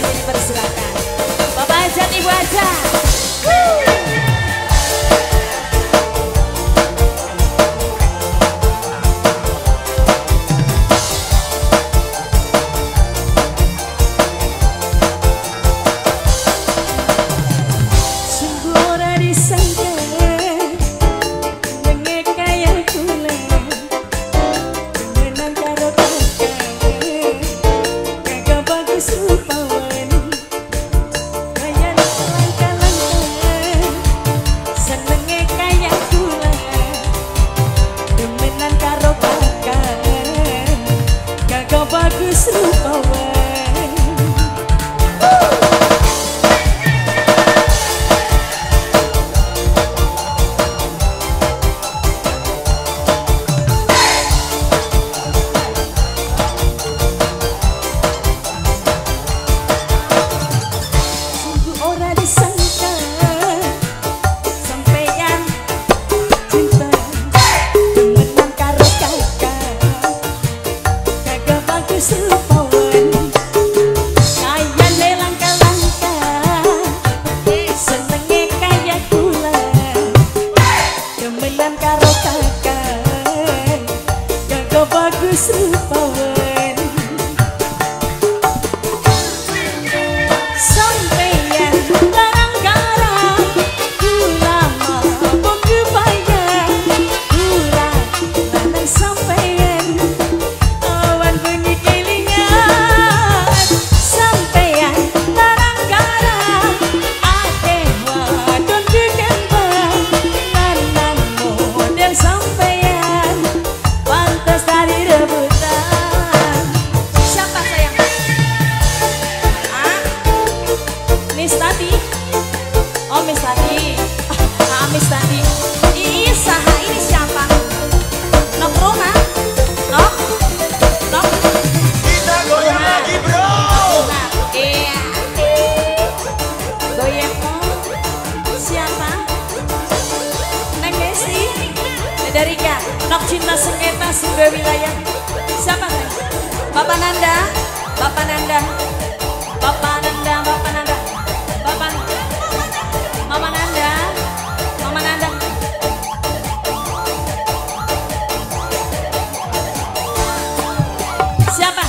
dipersilakan. Bapak Hajat, Ibu Hajat. Bagus rupawan. Sungguh ora disangka sampeyan cinta demenan karo kakak. Kakak bagus rupawan, kaya langka-langka, senenge kaya kula, demenan karo kakak. Kakak bagus rupawan, sampeyan garang-garang, kula mabok kebayang, kula lanang sampeyan. Awan bengi kelingan, sampeyan garang-garang, ake wadon kekembang, lanang model sampeyan, pantas dari rebutan. Siapa sayang? Ah, Miss Tati? Oh Miss Tati. Ah, Miss Tati. Ih, saha ini siapa? Nok rumah? Nok? Nok? Kita goyang lagi bro. Nah, iya. Goyang. Siapa? Neng Desi? Dari Kak. Nok cinta sengketa sebuah wilayah. Siapa kan? Bapak Nanda? Bapak Nanda? Bapak Nanda? Bapak Nanda? Bapak Mama Nanda? Mama Nanda? Siapa?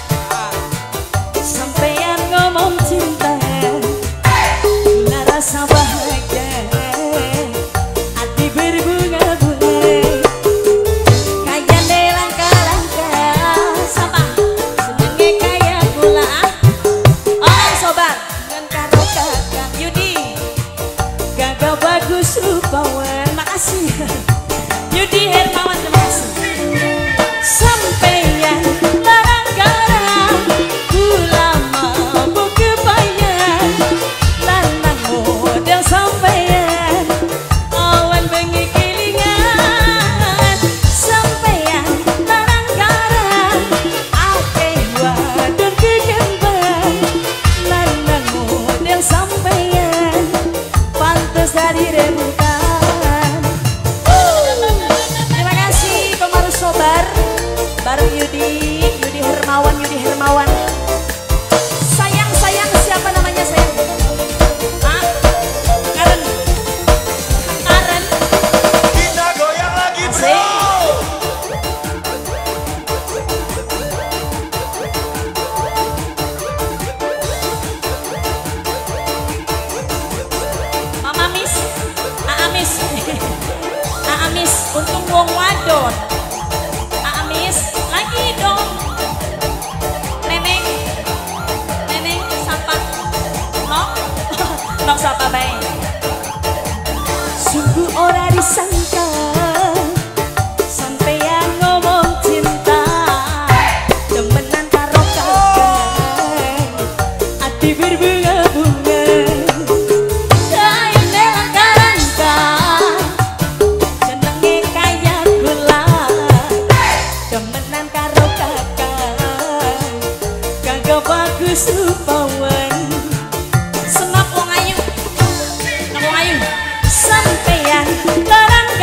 Sampeyan ngomong cinta, gula rasa bahagia, hati berbunga-bunga, kaya langka-langka, sama senenge kaya gula. Oh sobat, dengan karo kakak Yudi, kakak bagus rupawan, makasih. Yudi Hermawan, terima kasih. Sampeyan garang-garang, kula mabok kebayang, lanang model sampeyan, awan bengi kelingan, sampeyan garang-garang, ake wadon kekembang, lanang model sampeyan, pantas dari rebutan. Terima kasih Komarus Sobar, bareng Yudi Hermawan, Yudi Hermawan. Sayang siapa namanya sayang? Ah, Karen. Karen. Kita goyang lagi bro. Asik. Mama Miss, Miss, Miss, untung wong wadon. Miss, lagi dong. Neneng, sapa, nok sapa bae. Sungguh ora disangka sampeyan ngomong cinta demenan karo kakak, hati berbunga-bunga, Kaya langka-langka, senenge kaya gula, demenan karo kakak. Kakak bagus rupawan, senap wong ayu, sampeyan garang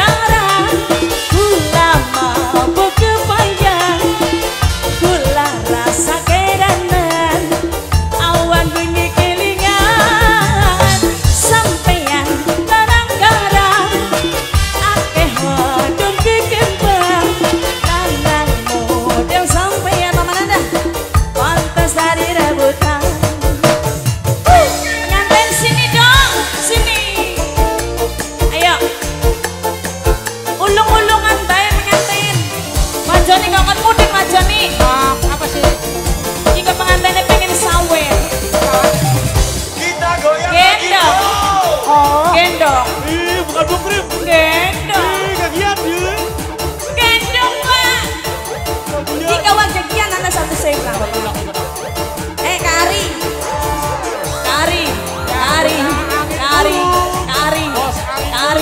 Bu Krim. Gendong. Kagian dia. Gendong, Pak. Jika wajakian Anda satu sewa. Kari. Kari. Kari. Kari. Kari. Kari.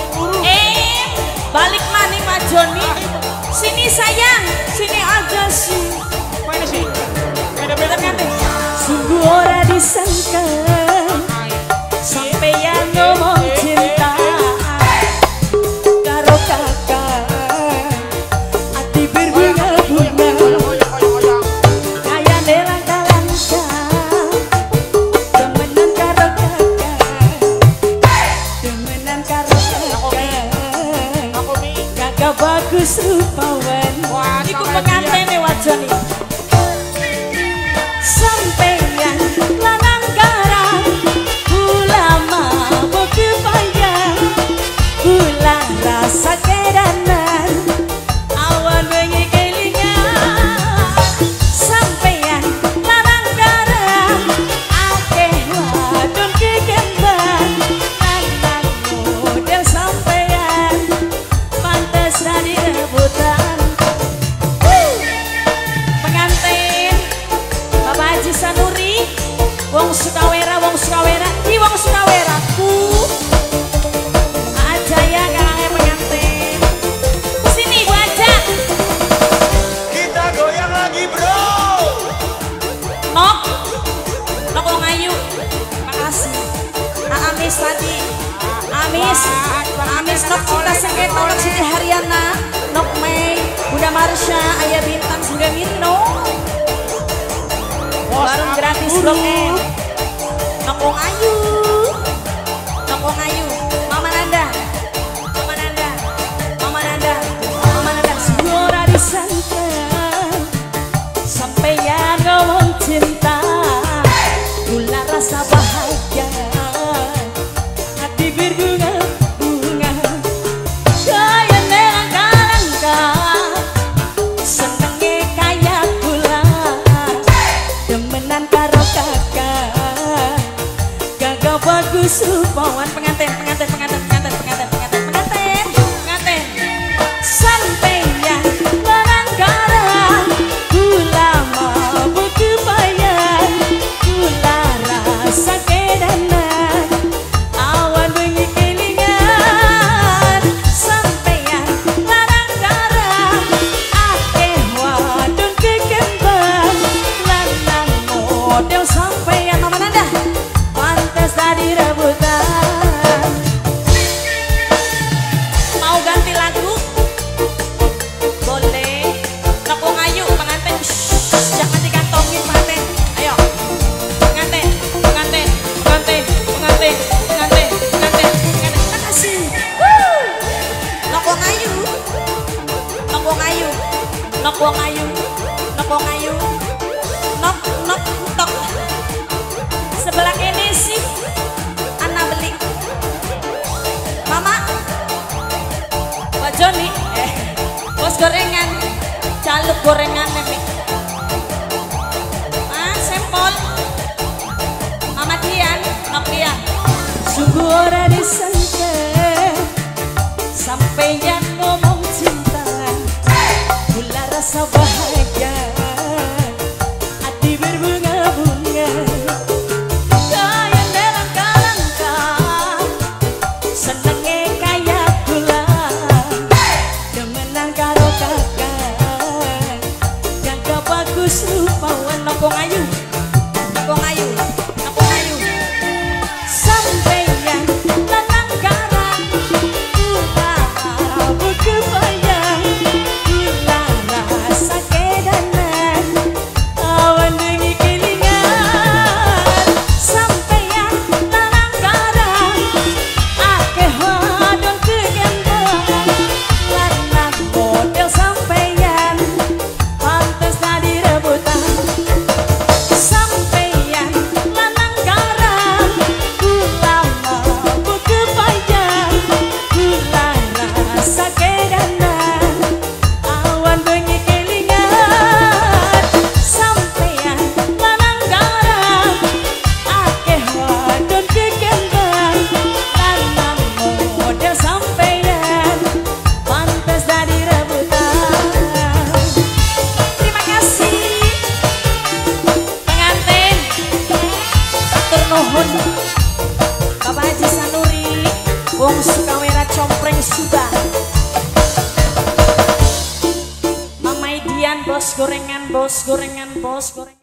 Balik maning Pak Joni. Sini sayang. Sini aja sih. Mana sih? Beda-beda kan? Sungguh ora disangka sampeyan ngomong cinta karo kakak ati berbunga-bunga kaya nelangka-langka temenan karo kakak temenan karo kakak bagus rupawan Iku pengantene Wajoni. sampeyan lanang garang ulama boke payah ulah rasa kedanan awan wengi kelingan sampeyan lanang garang akeh wadon kekembang lanang model sampeyan pantes dari rebutan pengantin Bapak Haji Sanuri, wong Sukawera, di wong Sukawera ku aja ya kakaknya pengantin. Sini Bu Aja. Kita goyang lagi bro. Nok wong ayu. Makasih. Amis tadi. Amis Nok cinta sengketa Nok Siti Haryana, Nok Mei, Bunda Marsha, Ayah Bintang, Sunda Mirno. Warung gratis Blok M. Nok wong ayu. Nok wong ayu. Mama Nanda. Mama Nanda. Mama Nanda. Mama Nanda. Ora disangka sampeyan ngomong cinta gula rasa bahagia hati berbunga-bunga kaya nelangka-langka senenge kaya gula temenan karo kakak gagah bagus rupawan Pengantin. sampeyan lanang garang ulama buku bayan gula rasa kedanan awan bengi kelingan sampeyan lanang garang akeh wadon kekembang lanang model sampeyan Mama Nanda pantes tadi rebutan. Mau ganti lagu? Boleh. Nok wong ayu pengantin. Shh, jangan dikantongin pengantin. Ayo. Pengantin. Makasih. Nok wong ayu. Nok tok. Sebelah ini sih Ana beli. Mama. Pak Joni, bos gorengan, caluk gorengan nih. Sempol. Mama Dian, Nokia. Sungguh ora disangka sampeyan ngomong cinta gula rasa bahagia hati berbunga-bunga kaya nelangka-langka senenge kaya gula demenan karo kakak gagah bagus rupawan Nok wong ayu. Nok wong ayu. sampeyan kamera compreng sudah. Mama Idian bos gorengan, bos gorengan, bos gorengan.